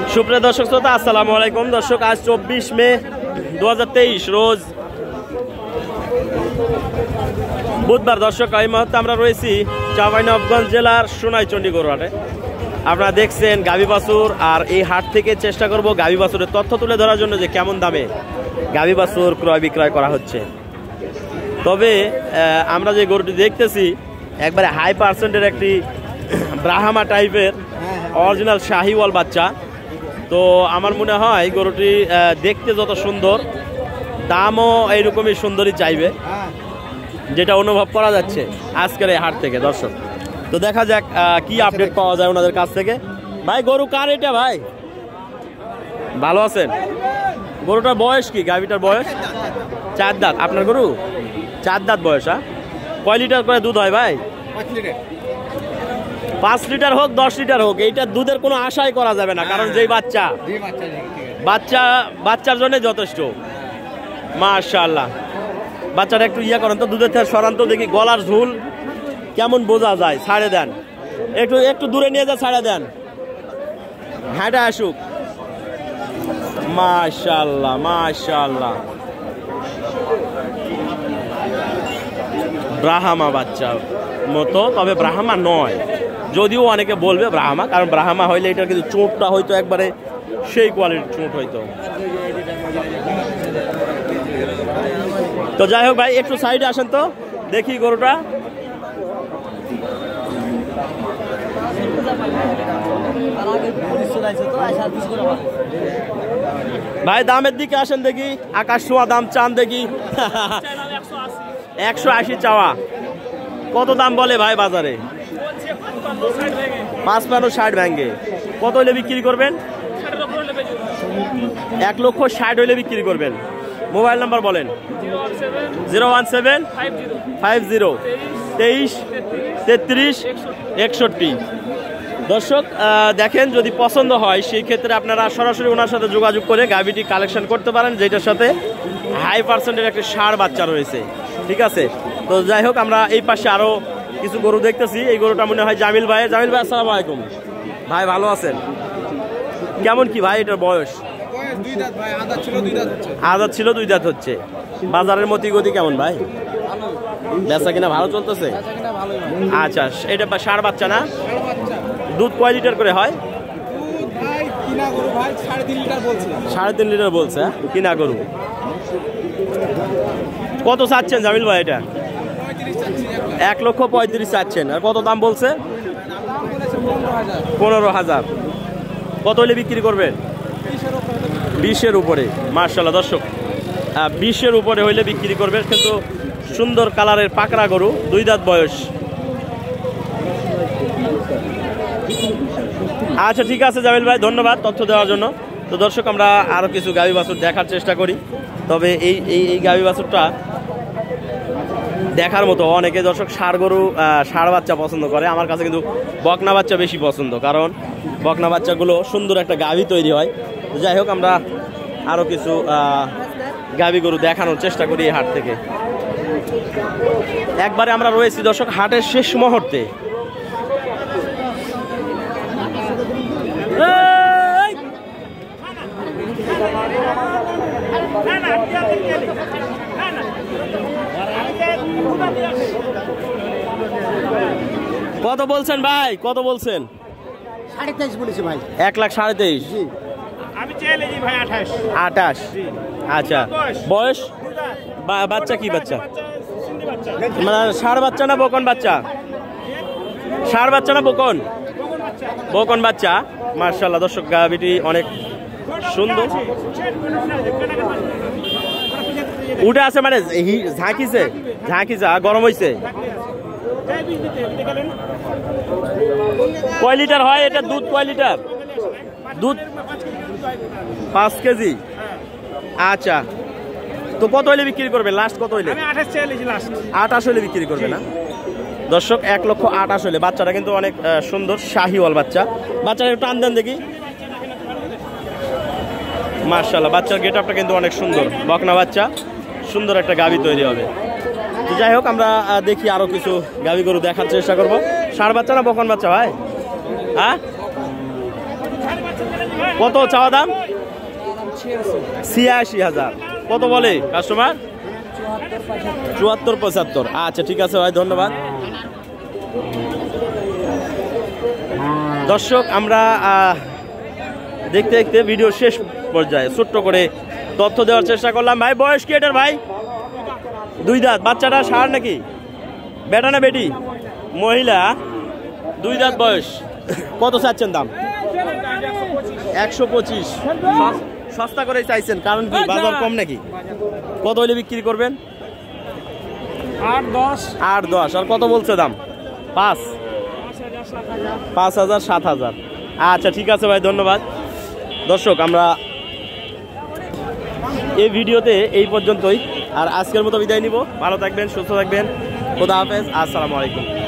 সুপ্রিয় দর্শক শ্রোতা, আসসালামু আলাইকুম। দর্শক, আজ 24 মে 2023 রোজ বুধবার। দর্শক, এই মুহূর্তে আমরা রয়েছি চাঁপাইনবাবগঞ্জ জেলার সোনাইচন্ডী গরুর হাটে। আপনারা দেখছেন গাভী বাছুর, আর এই হাট থেকে চেষ্টা করব গাভী বাছুরের তথ্য তুলে ধরার জন্য যে কেমন দামে গাভী বাছুর ক্রয় বিক্রয় করা হচ্ছে। তবে আমরা যে গরুটি দেখতেছি একবারে হাই পার্সেন্টের একটি ব্রাহ্মা টাইপের অরিজিনাল শাহিওয়াল বাচ্চা। তো আমার মনে হয় গরুটি দেখতে যত সুন্দর, দামও এইরকমই সুন্দরই চাইবে, যেটা অনুভব করা যাচ্ছে আজকের এই হাট থেকে। দর্শক, তো দেখা যাক কি আপডেট পাওয়া যায় ওনাদের কাছ থেকে। ভাই, গরু কার এটা? ভাই ভালো আছেন? গরুটার বয়স কি? গাভীটার বয়স 4 দাঁত। আপনার গরু 4 দাঁত বয়স। কয় লিটার করে দুধ হয় ভাই? 5 লিটার হোক 10 লিটার হোক, এইটার দুধের কোনো আশাই করা যাবে না, কারণ যেই বাচ্চার জন্য যথেষ্ট। মাশাআল্লাহ। বাচ্চাটা একটু ইয়া করেন তো, দুধের থেকে সরান তো দেখি, গলার ঝুল কেমন বোঝা যায়। ছাড়ে দেন, একটু দূরে নিয়ে যা, ছাড়ে দেন, হাঁটা আসুক। মাশাআল্লাহ মাশাআল্লাহ। ব্রাহ্মা বাচ্চা মতো, তবে ব্রাহ্মা নয়, যদিও অনেকে বলবে ব্রাহ্মা, কারণ ব্রাহ্মা হইলে এটার কিন্তু চোটটা হয়তো একবারে সেই কোয়ালিটির চোট হইতো। তো যাই হোক ভাই, একটু সাইডে আসেন তো দেখি গরুটা। ভাই দামের দিকে আসেন দেখি, আকাশ ছোঁয়া দাম চান দেখি। 180 চাওয়া। কত দাম বলে ভাই বাজারে? 55-60 ভেঙে। কত হইলে বিক্রি করবেন? 1,60,000 হইলে বিক্রি করবেন। মোবাইল নাম্বার বলেন। 01750233361। দর্শক দেখেন, যদি পছন্দ হয় সেই ক্ষেত্রে আপনারা সরাসরি ওনার সাথে যোগাযোগ করে গাভীটি কালেকশন করতে পারেন, যেটার সাথে হাই পার্সেন্টের একটা ষাঁড় বাচ্চা রয়েছে। ঠিক আছে, তো যাই হোক, আমরা এই পাশে আরো কিছু গরু দেখতেছি। এই গরুটা মনে হয় জামিল ভাই। জামিল ভাই, আসসালামু আলাইকুম। ভাই ভালো আছেন? কেমন কি ভাই এটার বয়স? 2 দাঁত ভাই, আদাত ছিল 2 দাঁত হচ্ছে। বাজারের মতি গতি কেমন ভাই? বেচা কিনা ভালো চলতেছে? আচ্ছা, এটা ষাঁড় বাচ্চা না? দুধ কয় লিটার করে হয়? 3.5 লিটার বলছে। কিনা গরু। কত চাচ্ছেন জামিল ভাই এটা? 1,35,000 চাচ্ছেন। আর কত দাম বলছে? 15,000। কত হলে বিক্রি করবেন? 20-এর উপরে। মাশাআল্লাহ। দর্শক, 20-এর উপরে হইলে বিক্রি করবেন, কিন্তু সুন্দর কালারের পাকড়া গরু, 2 দাঁত বয়স। আচ্ছা ঠিক আছে জামিল ভাই, ধন্যবাদ তথ্য দেওয়ার জন্য। তো দর্শক, আমরা আরো কিছু গাভী বাছুর দেখার চেষ্টা করি। তবে এই গাভী বাছুরটা দেখার মতো। অনেকে দর্শক ষাঁড় বাচ্চা পছন্দ করে, আমার কাছে কিন্তু বকনা বাচ্চা বেশি পছন্দ, কারণ বকনা বাচ্চাগুলো সুন্দর একটা গাভী তৈরি হয়। যাই হোক, আমরা আরো কিছু গাভী গরু দেখানোর চেষ্টা করি এই হাট থেকে। একবারে আমরা রয়েছি দর্শক হাটের শেষ মুহূর্তে। কত বলছেন ভাই? কত বলছেন? 23.5 বলেছি ভাই। 1,23,000। আমি চাইলেছি ভাই 28। আচ্ছা, বয়স? বাচ্চা কি বাচ্চা? মানে ষাঁড় বাচ্চা না বকন বাচ্চা? ষাঁড় বাচ্চা না বকন? বকন বাচ্চা। মাশাআল্লাহ। দর্শক, গাভীটি অনেক সুন্দর উঠে আছে, মানে ঝাঁকিছে গরম হয়েছে। কয় লিটার হয় এটা? দুধ কয় লিটার? দুধ 5 কেজি। আচ্ছা, তো কত হইলে বিক্রি করবে? লাস্ট কত হইলে? 28 হইলে বিক্রি করবে না? দর্শক, 1,28,000 হইলে। বাচ্চাটা কিন্তু অনেক সুন্দর শাহিওয়াল বাচ্চা। বাচ্চাটা একটু টান দেন দেখি। মাশাআল্লাহ, বাচ্চার গেট আপটা কিন্তু অনেক সুন্দর। বকনা বাচ্চা, সুন্দর একটা গাভী তৈরি হবে। তো যাই হোক, আমরা দেখি আরো কিছু গাভী গরু দেখার চেষ্টা করবো। ষাঁড় বাচ্চা না বকন বাচ্চা ভাই? হ্যাঁ, কত চাওয়া দাম? 86,000। কত বলে কাস্টমার? 74-75। আচ্ছা ঠিক আছে ভাই, ধন্যবাদ। দর্শক আমরা দেখতে দেখতে ভিডিও শেষ পর্যায়ে ছোট্ট করে তথ্য দেওয়ার চেষ্টা করলাম। ভাই বয়স কি এটার ভাই? 2 দাঁত। বাচ্চাটা ষাঁড় নাকি? বেটা না বেটি? মহিলা। 2 দাঁত বয়স। কত চাচ্ছেন দাম? 125। সস্তা করে চাইছেন কারণ কি বাজার কম নাকি? কত হইলে বিক্রি করবেন? 8-10। 8-10। আর কত বলছে দাম? 5,000 7,000। আচ্ছা ঠিক আছে ভাই, ধন্যবাদ। দর্শক আমরা এই ভিডিওতে এই পর্যন্তই, আর আজকের মতো বিদায় নিব। ভালো থাকবেন, সুস্থ থাকবেন। খোদা হাফেজ, আসসালামু আলাইকুম।